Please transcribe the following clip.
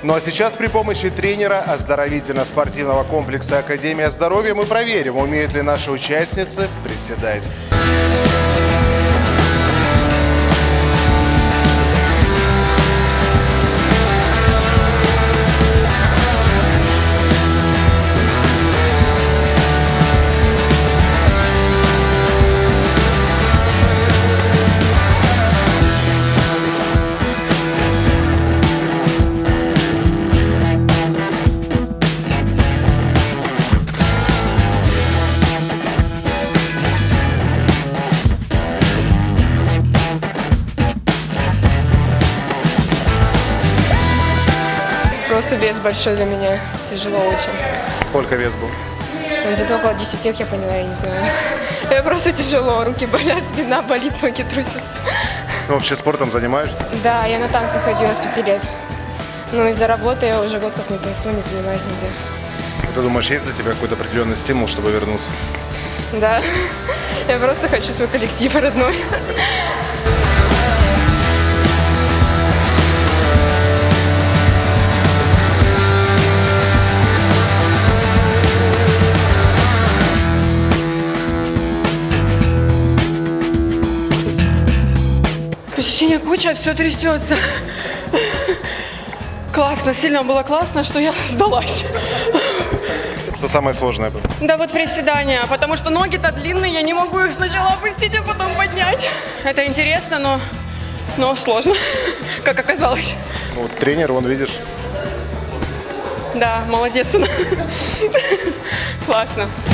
Ну а сейчас при помощи тренера оздоровительно-спортивного комплекса «Академия здоровья» мы проверим, умеют ли наши участницы приседать. Просто вес большой для меня, тяжело очень. Сколько вес был? Где-то около 10, как я поняла, я не знаю. Я просто тяжело, руки болят, спина болит, ноги трусят. Ну, вообще спортом занимаешься? Да, я на танцы ходила с 5 лет. Но из-за работы я уже год как не танцую, не занимаюсь нигде. Ты думаешь, есть для тебя какой-то определенный стимул, чтобы вернуться? Да, я просто хочу свой коллектив родной. Ощущение куча, все трясется. Классно, сильно было классно, что я сдалась. Что самое сложное было? Да вот приседания, потому что ноги-то длинные, я не могу их сначала опустить, а потом поднять. Это интересно, но сложно, как оказалось. Ну, вот тренер, вон, видишь? Да, молодец она. Классно.